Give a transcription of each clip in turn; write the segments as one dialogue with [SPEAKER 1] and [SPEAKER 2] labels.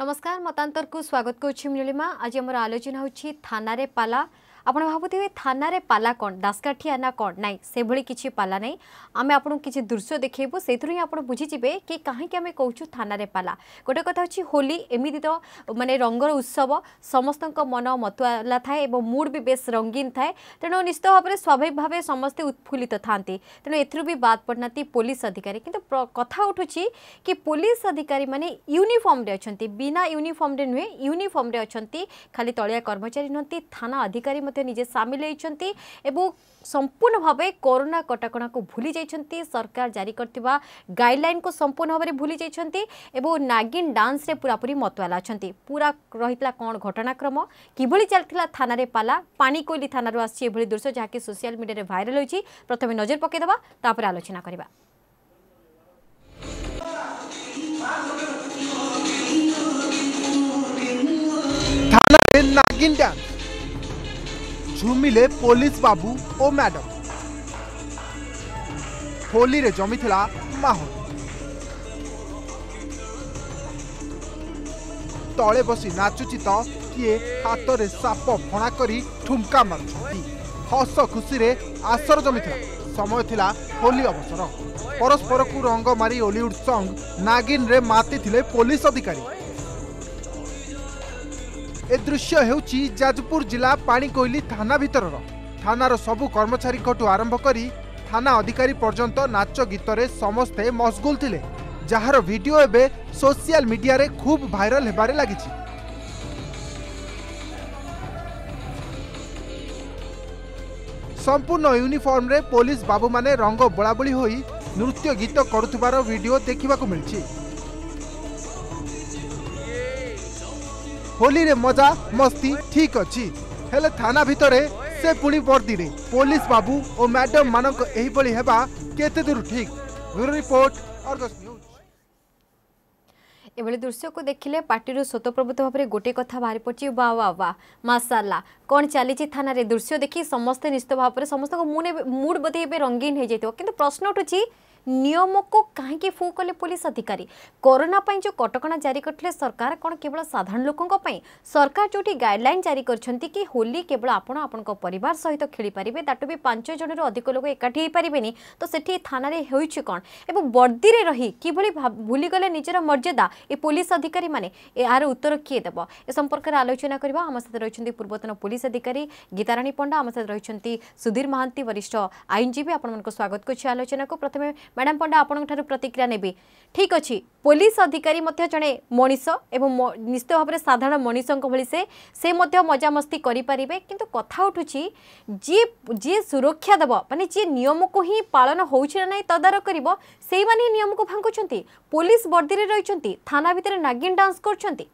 [SPEAKER 1] नमस्कार मतांतर को स्वागत करुच्ची नीलिमा। आज आम आलोचना होची थाना रे पाला। आपण भावुथिबे थाना रे पाला कौन दासकाठिया ना कौन नाई से भली किछि पाला नहीं। आमे आपन किछि दृश्य देखेबो सेथुर ही आपण बुझी जिबे कि काहे कि आमे कहूछु थाना रे पाला। गोटे कथा होची होली एमिति तो माने रंगर उत्सव समस्तक मन मतुआला थाए एवं मूड भी बेस रंगीन थाए तेणु निश्चित भाव में स्वाभाविक भाव समस्ते उत्फुल्लित थांती तेणु एथुर भी बाद पड़नाती पुलिस अधिकारी किंतु कथा उठुची कि पुलिस अधिकारी माने यूनिफॉर्म रे अछंती बिना यूनिफॉर्म रे नुहे यूनिफॉर्म रे अछंती खाली तळिया कर्मचारी नथी थाना अधिकारी निजे सामिल होती एवं संपूर्ण भाव कोरोना कटकणा को भूली जाइछंती। सरकार जारी करथिबा गाइडलाइन को संपूर्ण भाव में भूली जाइछंती एवं नागिन डांस रे पूरा पूरी मतवाला अछंती। पूरा रहितला कोन घटनाक्रम किभली चलथिला थाना रे पाला पानी कोइली थाना रो आसी एभली दृश्य जाके सोशल मीडिया रे वायरल होची। प्रथमे नजर पके दबा तापर आलोचना करबा।
[SPEAKER 2] थाना रे नागिन डांस झुमिले पुलिस बाबू ओ मैडम होली रे जमी थिला माहौल तले बसी नाचुची तो किए हाथ रे साप फणा करी ठुमका मारुछंती। हस खुशी रे आसर जमी थिला समय थिला होली अवसर परस्पर को रंग मारी हॉलीवुड सॉन्ग नागिन रे माती थिले पुलिस अधिकारी। ए दृश्य हेउची जाजपुर जिला पानीकोइली थाना भितर थानार सबु कर्मचारी आरंभ करी थाना अधिकारी पर्यंत नाच गीत रे समस्ते मशगुल थिले जार वीडियो एबे सोशल मीडिया रे खूब वायरल हेबारे लागिछि। संपूर्ण यूनिफॉर्म रे पुलिस बाबू माने रंग बोलाबोली होई नृत्य गीत करुथबार वीडियो देखिबा को मिलछि। होली रे मजा मस्ती ठीक अच्छी हेले थाना भितरे से पुणी वर्दी रे पुलिस बाबू और मैडम मानक एही बळी हेबा केते दूर ठीक। Bureau report Argus news.
[SPEAKER 1] एभली दृश्य को देखिले पार्टी स्वतःप्रभुत्व भाव में गोटे कथा बाहरी पड़ी वाह वाह वाह माशाल्लाह कौन चली थाना रे दृश्य देखी समस्ते निश्चित भाव में समस्त मूड बोधे रंगीन हो जाइए किंतु प्रश्न उठुची नियम को कहीं फू कले पुलिस अधिकारी कोरोना जो कटकणा जारी करते सरकार कौन केवल साधारण लोकों सरकार जो गाइडलाइन जारी करछंती कि होली केवल आपण परिवार सहित खेली पारिबे ताटू भी 5 जन अधिक लोक एकाठी हो पारे तो सेठी थाना रे होइछि कौन एवं वर्दी रे रही किभली भूली गले निजर मर्यादा ए पुलिस अधिकारी माने यार उत्तर किए देव ए संपर्क में आलोचना करबा। आम सहित रहिछंती पूर्वतन पुलिस अधिकारी गीताराणी पंडा आम सहित रहिछंती सुधीर महांती वरिष्ठ आईनजीवी आपनको स्वागत करछि आलोचना को। प्रथमे मैडम पंडा आपण प्रतिक्रिया नेबी ठीक अच्छी पुलिस अधिकारी मध्य जड़े मनीष एवं निश्चित भाव में साधारण मनीषों भली से मजामस्ती करें किंतु कथा उठुची जी सुरक्षा देव माने जी नियम को ही पालन होउछि ना तदारक करिवो सेई माने नियम को भांगुछंती पुलिस वर्दी रे रहिछंती थाना भितर नागिन डांस करछंती।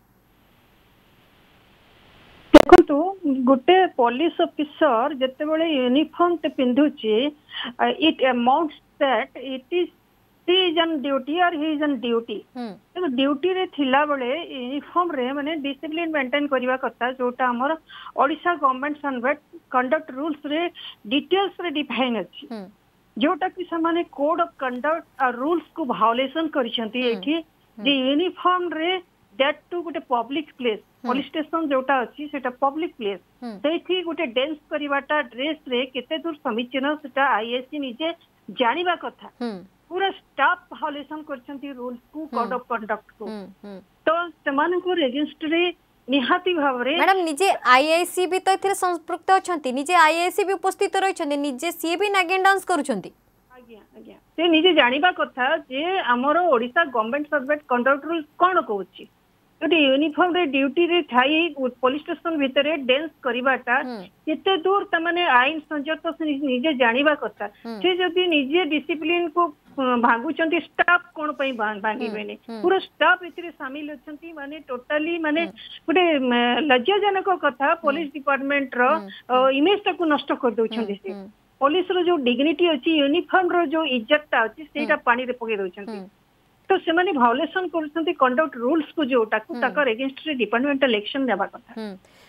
[SPEAKER 3] देखो गोटे पुलिस ऑफिसर जिते बड़े यूनिफॉर्म ते पिंधुची it amounts that it is he is on duty or he is on duty तो ड्यूटी रे थिला बळे यूनिफॉर्म रे माने डिसिप्लिन मेंटेन करबा कथा जोटा हमर Odisha government servant conduct rules रे डिटेल्स रे डिफाइन अछि जोटा कि सामाने कोड ऑफ कंडक्ट और रूल्स को वायोलेशन करिसंती एठी जे यूनिफॉर्म रे दैट टू गोटे पब्लिक प्लेस पुलिस स्टेशन जोटा अछि सेटा पब्लिक प्लेस सेठी गोटे डांस करबाटा ड्रेस रे केते दूर समीचीन सेटा आईएससी निजे जानिबा कथा पूरा स्टाफ वायोलेशन करछंती रूल्स को कोड ऑफ कंडक्ट को तो समान को अगेंस्ट रे निहाती भाव रे
[SPEAKER 1] मैडम निजे आईआईसी भी तो एथिरे संपृक्त अछंती निजे आईआईसी भी उपस्थित रहिछंती निजे सी भी नागिन डांस करूछंती।
[SPEAKER 3] आज्ञा आज्ञा से निजे जानिबा कथा जे हमर Odisha government servant conduct rules कोन कहूची गोटे यूनिफॉर्म रे ड्यूटी रे थाई पुलिस स्टेशन भितर डांस करबाटा केते दूर तमाने आईन संजत से निजे जानिबा कथा से जदी निजे डिसिप्लिन को भांगुचंती स्टाफ कोन पई भांगीबेनी पूरा स्टाफ इतरे शामिल होचंती माने टोटली माने गोटे लज्जाजनक कथा पुलिस डिपार्टमेंट रो इमेज को नष्ट कर दोचंती से पुलिस रो जो डिग्निटी अछि यूनिफॉर्म रो जो इज्जतटा अछि सेटा पानी रे पके दोचंती तो से वायोलेशन कर कंडक्ट रूल्स को जोटा ताकर अगेंस्ट रे डिपार्टमेंटल एक्शन देबा कथा।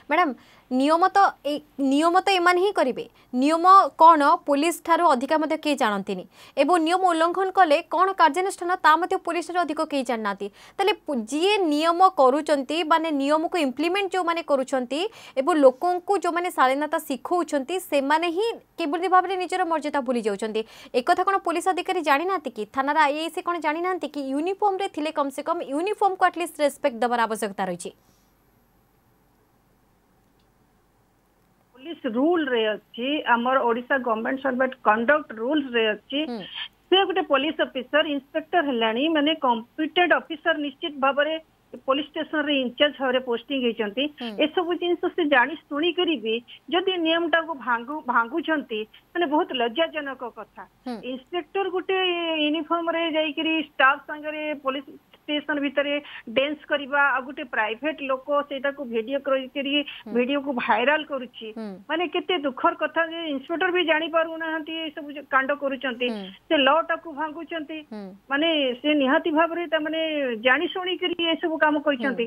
[SPEAKER 1] मैडम नियम तो एमान ही करेंगे नियम कौन पुलिस ठारू अधिका मध्य किए जानती एवं नियम उल्लंघन कले कौन कार्यानुष्ठान ता मध्य पुलिस ठारू अधिक किए जानना ताले जी नियम करूचंती माने नियम को इम्प्लीमेंट जो माने करूचंती एवं लोकों को जो माने शालीनता शिखौचंती से माने ही केवल भाव में निजर मर्यादा भूली जाउचंती एक कथा कोन पुलिस अधिकारी जानि नांती कि थानार आईएएस कोन जानि नांती कि यूनिफॉर्म रे थिले कम से कम यूनिफॉर्म को एटलिस्ट रेस्पेक्ट दबार आवश्यकता रही
[SPEAKER 3] पुलिस रूल रे अछि हमर Odisha government servant conduct rules रे अछि से गोटे पुलिस ऑफिसर इंस्पेक्टर हेलानी माने कॉम्पिटेंट ऑफिसर निश्चित भाव में पुलिस स्टेशन रे इंचार्ज भाव पोस्टिंग होती ए सब जिन से जानी शुणी करी जदि नियम टा को भांगुचंती माने बहुत लज्जाजनक कथा इंस्पेक्टर गोटे यूनिफॉर्म रे जाइकरी स्टाफ संगे पुलिस स्टेशन भितर डांस करवा आ गोटे प्राइवेट लोक सेटा को वीडियो करी वीडियो को वायरल करूची माने केते दुखर कथा जे इंस्पेक्टर भी जानी पारु नाहंती सब कांड करूचंती से लॉ टा को भांगुचंती माने से निहाती भाव रे त माने जानी शुणी करी ए सब काम करचंती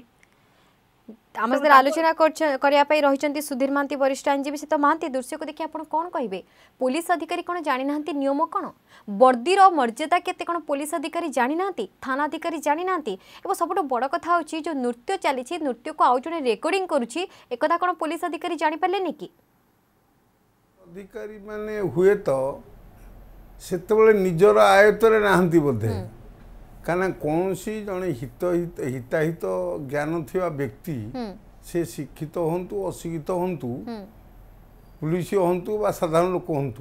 [SPEAKER 1] आम सर आलोचना करने रही सुधीर महांती वरिष्ठ आईनजीवी सीत महांती दृश्य को देखिए आप कौन कहे पुलिस अधिकारी कौन जानी ना नियम कौन वर्दीर मर्यादा केते कौन पुलिस अधिकारी जानी ना थाना अधिकारी जानी ना सब बड़ कथा होची जो नृत्य चली नृत्य को आउ जड़े रेकर्डिंग करुच्ची एक कौन पुलिस अधिकारी जानी पारे कि
[SPEAKER 4] अधिकारी माने हुए तो सेतबेले निजर आयतरे नाहंती बोधे कारण कौन सी जड़े हिताहित ज्ञान थिवा व्यक्ति से शिक्षित हंतु अशिक्षित हंतु पुलिस हंतु बा साधारण लोक हंतु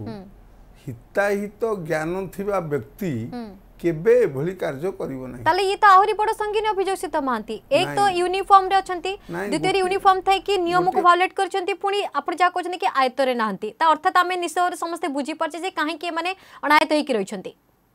[SPEAKER 4] हिताहित ज्ञान थिवा व्यक्ति केबे एभली कार्य करिवो नै
[SPEAKER 1] ताले ये तो आहुरी बड़ संगीन अभियोग सित महांती एक तो यूनिफॉर्म रे अछंती द्वितीय यूनिफॉर्म थाई कि नियम को वायलेट करछंती पुनी आपण जा कहछन कि आयतरे नाहंती ता अर्थात आमे निश्चय समस्त बुझी परछे जे काहे के माने अनायत होई कि रहिछंती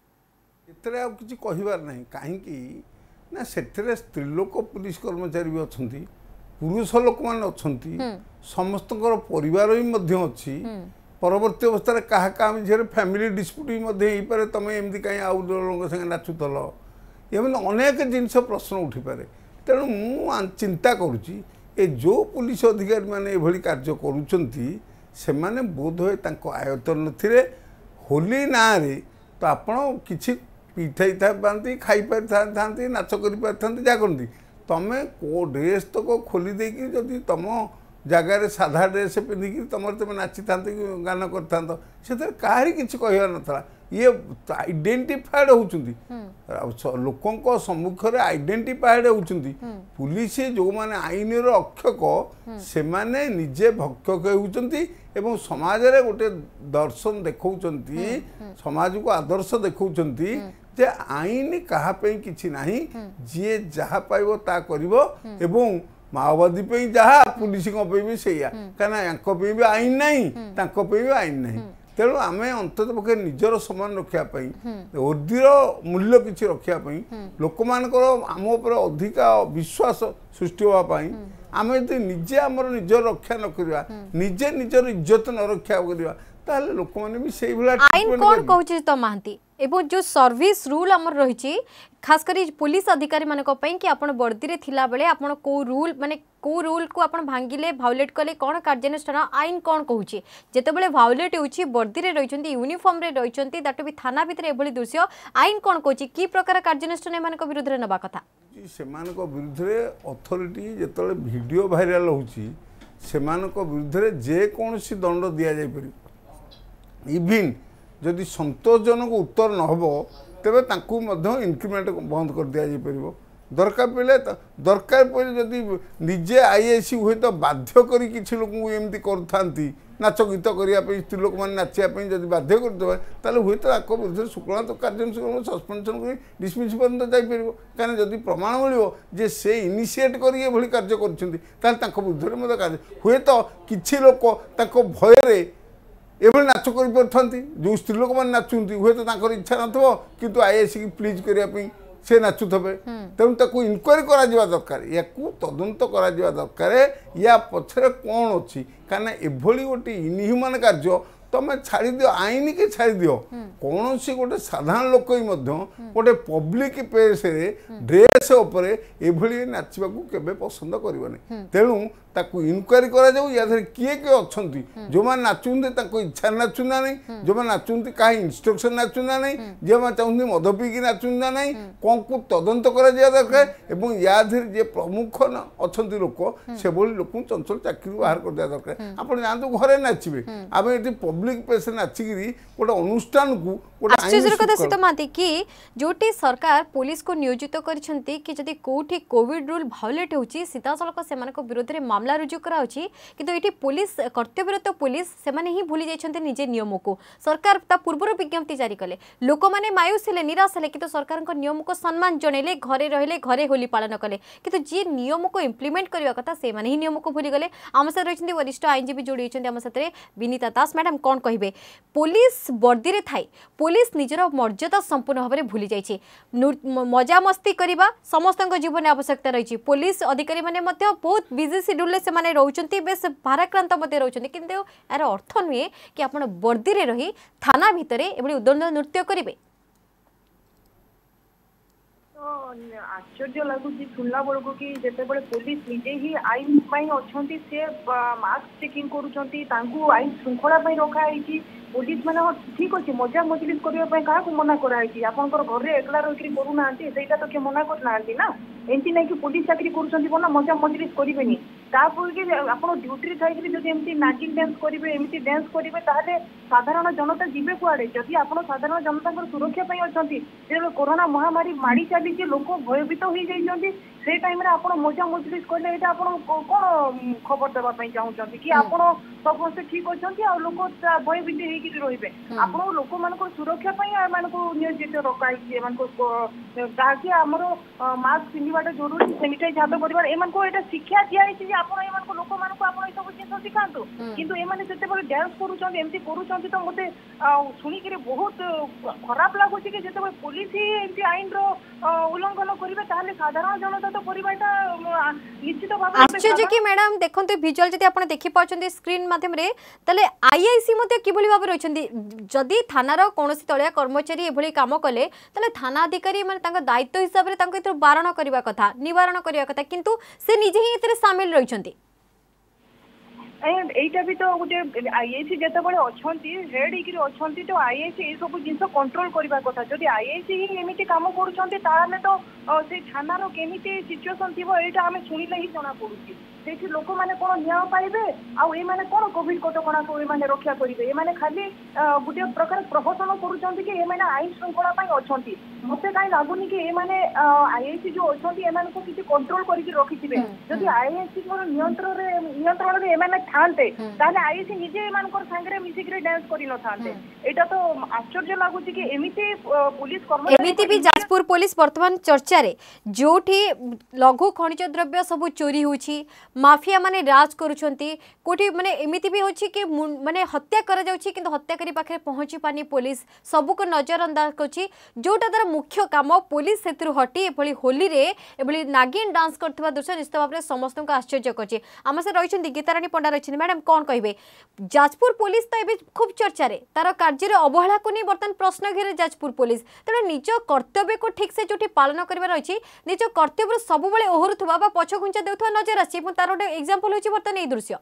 [SPEAKER 4] एतरे आ किछि कहिबार नाही काहे कि ना सेठरे स्त्रीलोक पुलिस कर्मचारी भी अछंती पुरुष लोक मान अछंती समस्तकर परिवार भी मध्य अछि परवर्ती अवस्था रे काहा काम झेरे फैमिली डिस्प्यूट भी मध्य ही पारे तमे एमदी काई आउ लोक संगे नाचुतल एमन अनेक जिनस प्रश्न उठी पारे तेणु मु चिंता करूची ए जो पुलिस अधिकारी माने एभली कार्य करूचंती से माने बोध होय तांको आयत्तर नथिरे होली ना रे तो आपण किछि पिठाई था खाई पारि था नाच कर जा करती तमें को ड्रेस तो को खोली देकी जदि तुम जगार साधा ड्रेस पिंधिकी तुम तुम नाची था गान कर कहारी किसी कहवा नाला ये आइडेंटिफाइड होती लोकों सम्मुखें आइडेंटिफाइड होती पुलिस जो माने आईन रक्षक से माने निजे भक्षक होती एवं समाज रे गोटे दर्शन देखौचंती समाज को आदर्श देखौचंती जे आईन कहा पे किछि नाही जे जहा पाइबो ता करिवो एवं माओवादी पे जहा पुलिस को पे भी सेया काना यांको पे भी आईन नाही तांको पे भी आईन नाही तेणु आम अंतत पक्षे निजर सम्मान रखापी ओदीर मूल्य किसी रखापी लोक मान आम उपर अधिका विश्वास सृष्टि होगापी आम यदि निजे आमर निजर रक्षा न करवा निजे निजर इज्जत न रक्षा करवा ताले लोक माने भी सेही भला
[SPEAKER 1] आईन कोन कहउछि त महांती एवं जो सर्विस रूल आमर रही खास करी पुलिस अधिकारी मानक पई कि आपण वर्दी रे थिला बेले आपण को रूल माने को रूल को आपण भांगिले भायोलेट कले कोन कार्यानुष्ठान आईन कोन कहउछि जेते बेले भायोलेट होउछि वर्दी रे रहिचंती यूनिफॉर्म रे रहिचंती दाटो भी थाना भितर एभली दृश्य आईन कोन कहउछि की प्रकार कार्यानुष्ठान मानक विरुद्ध रे नबा कथा
[SPEAKER 4] से मानक विरुद्ध रे अथॉरिटी जेतले वीडियो वायरल होउछि से मानक विरुद्ध रे जे कोनसी दंड दिया जाय परि इवन जदि संतोषजनक उत्तर न हो तेरे तांकु मध्य इंक्रीमेंट बंद कर दिया जापर दरकार पड़े दरकार पड़े जदि निजे आईएसी हुए तो बाध्य करी किसी लोक एमती करथांती नाच गीत करने स्त्री लोक मैंने नाचापी जब बाध्य करदे हुए तो विरुद्ध शुक्ला तो कार्यानुष्ठान सस्पेंशन कर डिसमिस पर्यंत जापर कहीं जदि प्रमाण मिले से इनिशिएट कर कार्य कर हुए तो किसी लोक भय एभली नाच कर जो स्त्री लोक मैंने नाचुंती हुए तो इच्छा न किंतु आईएस की प्लीज करने से नाचुथे तेणु ताकू इनक्वारी करा दरकार या तदंत करा दरकार या पछरे कौन अच्छी कहीं एभली गोटे इनह्यूमान कार्य तुम छाड़ दियो आईन के छाड़ दियो कौन सी गोटे साधारण लोक ही गोटे पब्लिक प्लेस ड्रेस एभली नाचवा केबे पसंद करबनी तेणु ताकू इनक्वारी करा जाऊ या किए किए अच्छा जो मैंने नाचुंते इच्छा नाचुना नहीं जो मैंने नाचुंते कहा इंस्ट्रक्शन नाचुना नहीं जो मैंने चाहते मद पीकी नाचुना नहीं कौन को तदंत करा दरकार एवं या जे प्रमुख अच्छा लोक से लोक चंचल चाकरी बाहर कर दिया दरकार आप जानते घरे नाचे आम ये पब्लिक प्लेस नाचिकी गोटे अनुष्ठान को
[SPEAKER 1] आश्चर्य कथा सीत महांती कि जोटी सरकार पुलिस को नियोजित करछंती कि जदि कोठी कोविड रूल भायोलेट होची सीधा सलक सेमानक विरोध रे मामला रुजु कराउची किंतु एठी पुलिस कर्तव्यरत पुलिस सेमाने ही भूली जाइछंती निजे नियम को सरकार ता पूर्वर विज्ञप्ति जारी कले लोक माने मायूस हेले निराश हेले किंतु सरकार को नियम को सम्मान जणेले घरे रहिले घरे होली पालन कले किंतु जे नियम को इम्प्लीमेंट करबा कथा से माने ही नियम को भूली गले आम साथ रहिछंती वरिष्ठ आईनजीबी जोड़ी होइछंती आम साथ रे विनीता दास मैडम कोन कहिबे पुलिस वर्दी रे थाई पुलिस निजर मर्यादा संपूर्ण भाव में भूली जाइए मजा मस्ती करवा समस्त जीवन आवश्यकता रही पुलिस अधिकारी माने बहुत बिजी शेड्यूल से माने रहउचंती बेस भाराक्रांत रहउचंती किंतु यार अर्थ नुहे कि आपण वर्दी रे रही थाना भितर एभली उद्दंड नृत्य करेंगे
[SPEAKER 5] आश्चर्य लगुच सुनला बेलू कि जिते पुलिस निजे ही आईन अच्छा सी मास्क चेकिंग करुँच आईन श्रृंखला रखाई पुलिस मैंने ठीक अच्छे मजा मजलिस करने क्या मना कराई आपंकर घर एकला रही करूना तो किए मना करना ना एमती नहीं कि पुलिस चाकरी कर मजा मजलिस करेनि तापर आप ड्यूटी थी जब नाचिंग डांस करेंगे एमती डांस करेंगे ताहले साधारण जनता जीवे कुआड़े जदि आप साधारण जनता सुरक्षा अच्छा जब कोरोना महामारी माड़ी चली लोक भयभीत हो जाती से टाइम आप मजा मजलिस कले कौन खबर देवाई चाहूँगी कि आप समस्ते ठीक अच्छा लोक भयभीत रे आप लोक मान सुरक्षा नियोजित रखाई जहाँकि आमर मास्क पिंधाटा जरूरी सैनिटाइज हाथ कर यहाँ शिक्षा दिखाई आप लोक मान सब जिन शिखातु कितु एम जिते डांस करमती कर तो मत शुणिक बहुत खराब लगुच कि जिते पुलिस ही एमती आईन उल्लंघन करेंगे ताहले साधारण जनता तो परिवार निश्चित भाव
[SPEAKER 1] आश्चर्य कि मैडम देखते विजुअल जदि आप देखि पाउछन्ती स्क्रीन माध्यम रे तले आईआईसी मते किभली भाव रहिछन्ती जदि थानार कोनोसी तळिया कर्मचारी एभली काम कले तले थाना अधिकारी माने तांका दायित्व हिसाब रे तांका इतर बारण करबा कथा निवारण करबा कथा किंतु से निजे ही इतरे शामिल रहिछन्ती
[SPEAKER 5] एटा भी तो गोटे आईआईसी जिते अच्छा हेड होती तो आईआईसी ये सब जिन कंट्रोल करने कथा जब आईआईसी ही एमती कम कर तो से थानार केमी सिचुएसन थी यहाँ आम शुणिले ही जना पड़ी से लोक मैंने कौन न्याय पाइबे आने कौन कोविड कटका को ये रक्षा करेंगे ये खाली गोटे प्रकार प्रहसन कर आईन श्रृंखला अच्छा मत कहीं लगुनि कि ये आईआईसी जो अच्छा एम किसी कंट्रोल करके रखिथे जदि आईआईसी नियंत्रण में थांते आईआईसी निजे सांगे मिसिक डांस कर यहाँ तो आश्चर्य लगुच कि एमती पुलिस
[SPEAKER 1] कर्मचारी भी जाजपुर पुलिस वर्तमान चर्चा रे जोठी लघु खनिज द्रव्य सब चोरी होची माफिया माने राज करूछंती कोठी माने एमिति भी होची कि माने हत्या करा जाउची किंतु हत्याकारी पाखे पहुंची पानी पुलिस सबु को नजरअंदाज करची जोटा तार मुख्य काम पुलिस सेतु हटी एभली होली रे एभली नागिन डांस करथबा दृश्य निश्चित भाव में समस्त को आश्चर्य करची आम से रहिछंती गीतारानी पंडा रहिछंती मैडम कोन कहिबे जाजपुर पुलिस तो एबे खूब चर्चा रे तार कार्य रे अवहेला को नै बर्तन प्रश्न घेरे जाजपुर पुलिस तेणु निज कर्तव्य को ठीक से जोटी पालन करबा रहिछि निज कर्तव्य सब बेले ओहरुथबा बा पछ घुंचा देउथबा नजर आछि तार गोटे एग्जांपल होछि बर्तन ए दृश्य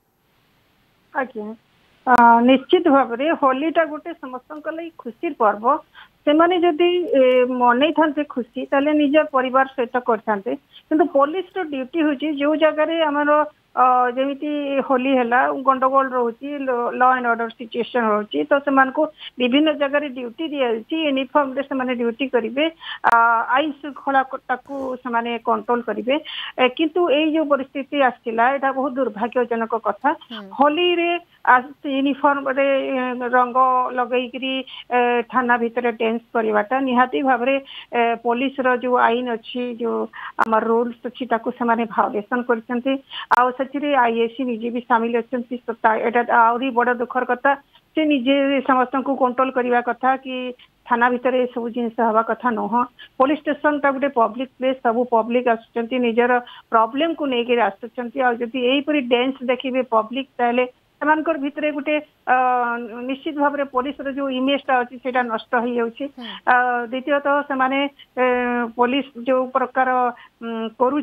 [SPEAKER 3] आज्ञा निश्चित भाव में होलीटा गोटे समस्त खुशी पर्व से माने जदि मनै था खुशी ताले निज परिवार सहित करते किंतु पुलिस ड्यूटी होची जो जगह आमर जमीती होली है गंडगोल रोची लॉ एंड ऑर्डर सिचुएशन रोची तो से विभिन्न जगह ड्यूटी दिखाई यूनिफॉर्म से ड्यूटी करेंगे आईन श्रृंखला से कंट्रोल करेंगे किंतु ये जो परिस्थिति आसला यहाँ बहुत दुर्भाग्यजनक कथा होली रे यूनिफॉर्म रे रंग लगेकरी थाना भितर डांस करवाटा निहाती भाव में पुलिस रो जो आईन अच्छी जो आम रूल्स अच्छी भायोलेसन कर आईएसी निजे भी सामिल अच्छा आहरी बड़ दुखर कथा से निजे समस्त को कंट्रोल करने कथा कि थाना भितर ये सब जिन हवा कथा नुह पुलिस स्टेशन टा गोटे पब्लिक प्लेस सब पब्लिक आसुच्चंती निजर प्रॉब्लम को लेकर आसुच्चंती और जदि यहीपरि डांस देखिए पब्लिक ताले सेमानकर भितरे गोटे निश्चित भाव में पुलिस जो इमेजटा अच्छी से नष्ट हो जाउछि द्वितीयतः से पुलिस जो प्रकार करुचे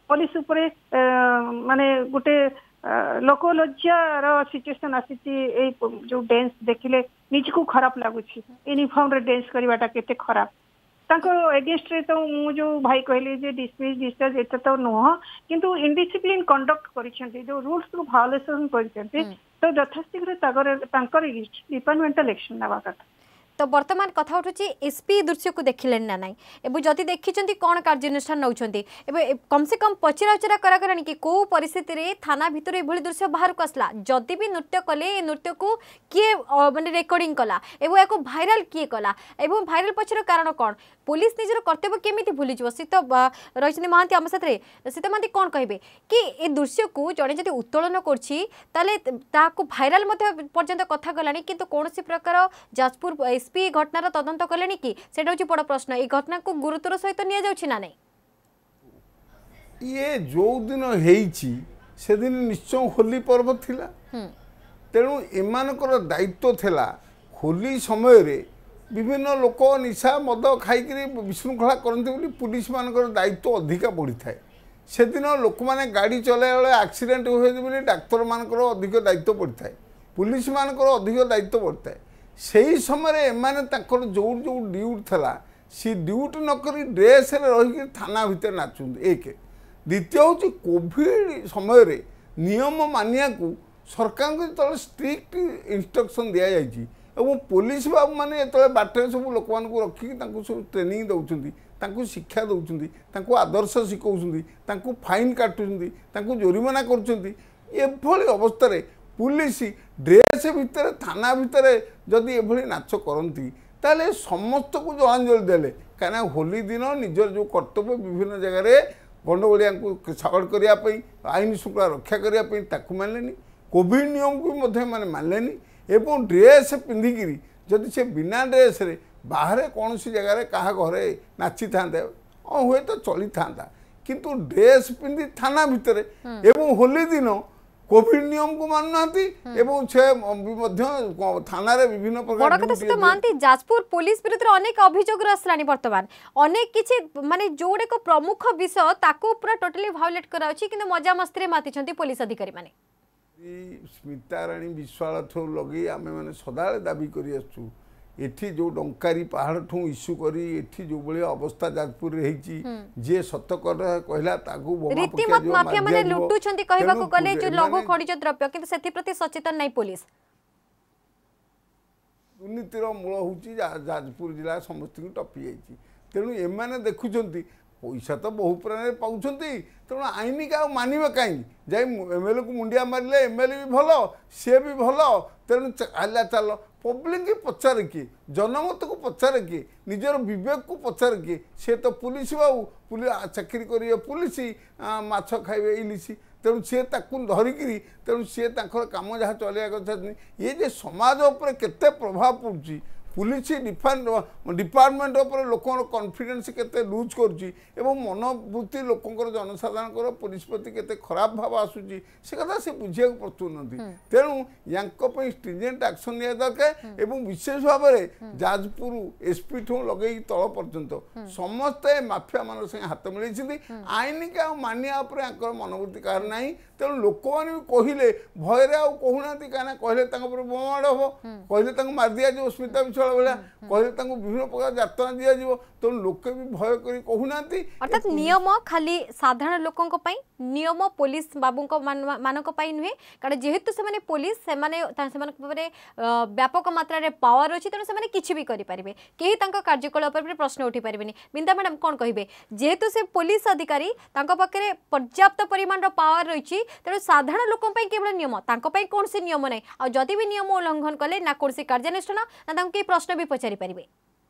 [SPEAKER 3] पुलिस उपरे माने गोटे लोकलज्जार सिचुएशन आसी जो डांस देखिले निज को खराब लगुच यूनिफॉर्म रे डांस करवाटा केते खराब एगेन्स्ट रे तो मु जो भाई कहली जे डिसमिस डिस्चार्ज एटा तो नुह किंतु इनडिसिप्लिन कंडक्ट करिसेंती जो रूल्स को वायोलेशन करिसेंती तो यथाशीघ्र डिपार्टमेंटल एक्शन नवा कथा
[SPEAKER 1] तो वर्तमान कथा उठुची एसपी दृश्य को देखिले ना नाई एबो जति देखिचंती कोन कार्यानुष्ठान नउचंती एबे कम से कम पचरा उचरा कराकरानी कि को परिस्थिति रे थाना भितर एभली दृश्य बाहर को आसला जति भी नृत्य कले ए नृत्य को किए माने रेकॉर्डिंग कला एबो एको वायरल किए कला एबो वायरल पछर कारण कोन पुलिस निजर कर्तव्य केमिति भूली जबो सित रहिचनी महांती हम साथरे सित महांती कोन कहबे कि ए दृश्य को जणे जति उत्तोलन करछि ताले ताको वायरल मध्ये पर्यंत कथा गलानी किंतु कोनसी प्रकार जाजपुर एसपी घटनार तदंत कले कि सेटा होची बड़ प्रश्न ए घटना को गुरुतर सहित निया जाउछि ना नै
[SPEAKER 4] ये जो दिन हेइछि से दिन निश्चय होली पर्व थिला तेणु एमानकर दायित्व थिला होली समय रे विभिन्न लोक निशा मद खाई विशृंखला करते बोली पुलिस मानकर दायित्व अधिका बढ़ी थाए से दिन लोक मैंने गाड़ी चलाइला बेले एक्सीडेंट हुए बोली डाक्तर मानकर अधिक दायित्व बढ़ी थाए पुलिस मानकर अधिक दायित्व बढ़ी थाए से समय एमाने तांकर जो जो ड्यूटी थला सी ड्यूटी नक ड्रेस रही थाना भितर नाचुं एक द्वितीय हूँ कोविड समय नियम मानिया को सरकार को जो स्ट्रिक्ट इंस्ट्रक्शन दि जाइए और पुलिस बाबू मैंने जो बाटर सब लोक मानू रखिक सब ट्रेनिंग दौरान शिक्षा दौरान आदर्श शिखा फाइन काटुंट जोरिमाना कर अवस्था पुलिस ड्रेस भितर थाना भितर जदि एभली नाच करती ताले समस्त को जलांजलि देले कहीं होली दिन निजर जो कर्तव्य विभिन्न जगह गंडगोलिया को सावड़ करने आईन श्रृंखला रक्षा करने मानलेनी कोविड नियम को भी मानलेनी एवं ड्रेस पिंधिकी जदि से बिना ड्रेस रे बाहर कौन सी जगह क्या घरे नाची था हुए तो चली था किंतु ड्रेस पिंधि थाना भितर एवं होली दिन कोविड नियम को मानुना थाना विभिन्न प्रकार
[SPEAKER 1] मानती जाजपुर पुलिस विरुद्ध अनेक अभियोग आसलानी वर्तमान अनेक किछि माने जोड़े को प्रमुख विषय ताको पूरा टोटली वायोलेट कराउछि किंतु मजा मस्ती रे मातिछंती पुलिस अधिकारी माने
[SPEAKER 4] स्मिता राणी विश्वास ठू लगे आम मैंने सदा दाबी करी आसु एठी जो डंकारी पहाड़ ठू इश्यू करी एठी जो बळे अवस्था जाजपुर रे हेची जे सत कहला तागु
[SPEAKER 1] रीतिमत माफिया माने लुटु छंती कहबा को गले जो लघु खनिज द्रव्य किंतु सेति प्रति सचेतन नै पुलिस
[SPEAKER 4] दुर्नीतिर मूल होची जाजपुर जिला समस्त को टपी जाइची तेणु एमाने देखुचंती पैसा तो बहु प्राण पाँच तेणु आईन क्या मानवे कहीं जाए एमएलए को मुंडिया मारे एमएलए भी भल सी भी भल तेणु आला चल पब्लिक की पचारे किए जनमत को पचारे किए निजर विवेक को पचारे किए सी तो पुलिस बाबू पुलिस चाकरी करेंगे पुलिस माछ खाइबे इलिसी तेणु सी धरिकी तेणु सी कम जहाँ चलैया कथा ये जे समाज उपर केते प्रभाव पड़ुची पुलिस डिपार्टमेंट उपर लोक कॉन्फिडेंस केते लूज करुच्ची मनोवृत्ति लोकंर जनसाधारण पुलिस प्रति केते खराब भाव आसूची से कथा से बुझे प्रस्तुत नहीं तेणु यांकपई स्ट्रिंजेंट एक्शन निया दरकार एवं विशेष भाव में जाजपुर एसपी ठू लगे तल पर्यंत समस्ते माफिया मान संगे हाथ मिलती आईन के मानिया मनोवृत्ति कार ना तेणु लोक मैंने भी कहले भयर आहुना कहीं कहले बोमाड़ हम कहले मार दिया स्मिता विश्वास भाया कहले विभिन्न प्रकार यातना दि जाव तेणु लोके भी भय कर कहूना
[SPEAKER 1] अर्थात नियम खाली साधारण लोकों नियम पुलिस बाबू मानक नुहे कारण जेहेतु से पुलिस से व्यापक मात्रा रे पावर अच्छी तेणु से किसी भी करें कहीं कार्यकलाप प्रश्न उठी पारे बिंदा मैडम कौन कहे जेहेतु से पुलिस अधिकारी पाखे पर्याप्त परिमाण पावर रही तेणु साधारण लोक केवल नियम कौन से नियम ना आदि भी नियम उल्लंघन कले ना कौन कार्यानुष्ठान ना कई प्रश्न भी पचारि पारे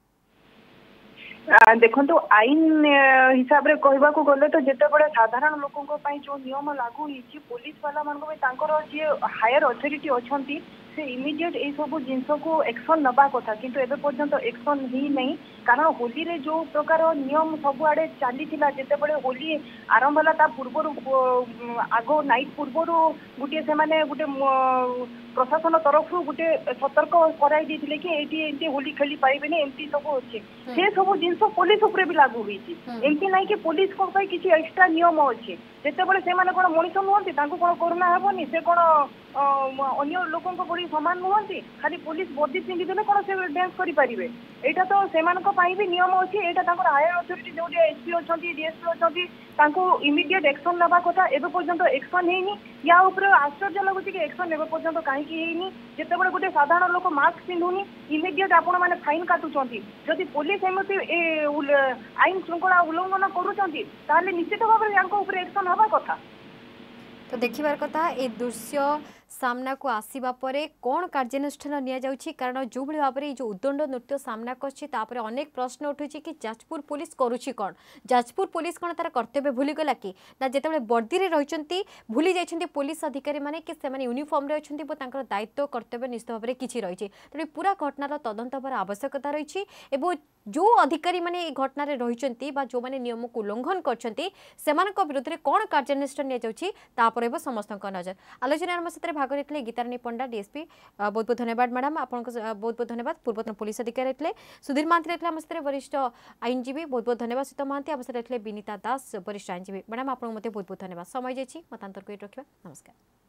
[SPEAKER 5] देखो आईन हिसाब रे कहबा को गले तो जेते बड़े साधारण लोकों जो नियम लागू होइछि पुलिस वाला मान जी हायर अथॉरिटी अछंती से इमिडिएट ये सब जिनस को एक्शन नबा कथा किंतु एबे पर्यंत एक्शन ही नहीं कारण होली रे जो प्रकार नियम सब आड़े चली जिते बड़े होली आरंभ होला ता पूर्व आगो नाइट पूर्व गोटे से माने गोटे प्रशासन तरफ गोटे सतर्क कराई देथिले कि एटी होली खेली पाइबेनी एमती सब अछि से सब जिनस पुलिस ऊपर भी लागू होईची एमती नाही कि पुलिस को पई किछि एक्स्ट्रा नियम अछि जेते बड़े से माने कोन मनिष नुहंती तांको कोन कोरोना हेबोनी से कोन अन्य लोकों को बड़ी समान नुहंती खाली पुलिस बॉडी पिंदी देले कोन से डांस करि परिबे एटा तो सेमान को पाई भी नियम अछि एटा तांकर हायर अथॉरिटी जो एसपी अछंती डीएसपी अछंती तांको इमीडिएट एक्शन नबा कथा एबे पर्यंत एक्शन हेनी या ऊपर आश्चर्य लागुची कि एक्शन एबे पर्यंत काहे कि हेनी जेते बड़े गोटे साधारण लोक मास्क पिंधुनी इमीडिएट आपण माने फाइन काटुचंती जदि पुलिस एमती आईन श्रृंखला उल्लंघन करूचंती ताले निश्चित भाव में यांको ऊपर एक्शन हवा कथा
[SPEAKER 1] तो देखिबार कथा ए दृश्य सामना को आसीबा परे कोन कार्यानुष्ठान निया जाउछि कारण जो भली भाबरे जो उद्दंड नृत्य सामना करछि तापरे अनेक प्रश्न उठुछि कि जाजपुर पुलिस करूछि कोन जाजपुर पुलिस कोन तार कर्तव्य भूली गला कि ना जेतेबेले बर्दी रे रहिचंती भूली जाइछंती पुलिस अधिकारी माने कि से माने यूनिफॉर्म रे अछंती बो तांकर दायित्व कर्तव्य निश्चित भाबरे किछि रहिछि तबे पूरा घटनार तदंत पर आवश्यकता रहिछि एबो जो अधिकारी माने ए घटना रे रहिचंती बा जो माने नियम को उल्लंघन करछंती सेमानक विरुद्ध रे कोन कार्यानुष्ठान निया जाउछि तापरे बो समस्तक नजर आलोचना हम सतरे भाग रेतले गीतारानी पंडा डीएसपी बहुत बहुत धन्यवाद मैडम आपन बहुत बहुत धन्यवाद पूर्वतन पुलिस अधिकारी रेतले सुधीर महांती रेतले हम सतरे वरिष्ठ आईनजीवी बहुत बहुत धन्यवाद सीता महांती हम सतरे रेतले विनीता दास वरिष्ठ आईनजीवी मैडम आपन मते बहुत बहुत धन्यवाद समय जेछि मतांतर को रखिबा नमस्कार।